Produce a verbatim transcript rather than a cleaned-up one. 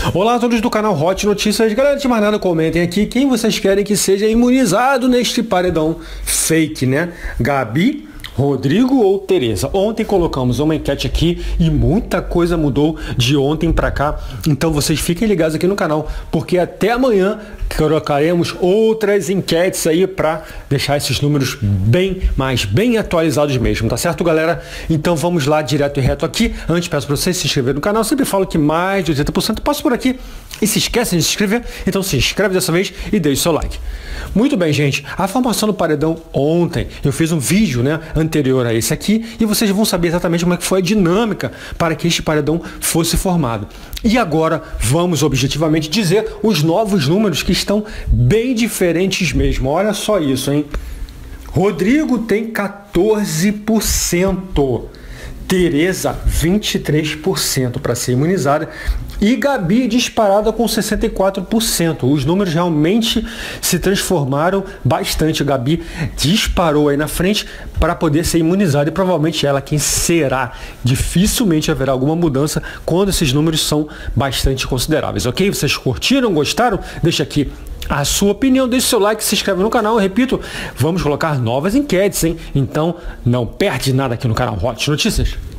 Olá a todos do canal Hot Notícias. Galera, de mais nada, comentem aqui quem vocês querem que seja imunizado neste paredão fake, né? Gabi, Rodrigo ou Tereza? Ontem colocamos uma enquete aqui e muita coisa mudou de ontem para cá. Então vocês fiquem ligados aqui no canal, porque até amanhã colocaremos outras enquetes aí para deixar esses números bem, mas bem atualizados mesmo, tá certo, galera? Então vamos lá direto e reto aqui. Antes peço para vocês se inscreverem no canal. Eu sempre falo que mais de oitenta por cento passa por aqui e se esquecem de se inscrever. Então se inscreve dessa vez e deixe seu like. Muito bem, gente. A formação do paredão ontem, eu fiz um vídeo, né, anterior a esse aqui, e vocês vão saber exatamente como é que foi a dinâmica para que este paredão fosse formado. E agora vamos objetivamente dizer os novos números que estão bem diferentes mesmo. Olha só isso, hein? Rodrigo tem quatorze por cento. Tereza, vinte e três por cento para ser imunizada. E Gabi disparada com sessenta e quatro por cento. Os números realmente se transformaram bastante. A Gabi disparou aí na frente para poder ser imunizada e provavelmente ela quem será. Dificilmente haverá alguma mudança quando esses números são bastante consideráveis, ok? Vocês curtiram, gostaram? Deixa aqui a sua opinião, deixe seu like, se inscreve no canal. Eu repito, vamos colocar novas enquetes, hein? Então não perde nada aqui no canal Hot Notícias.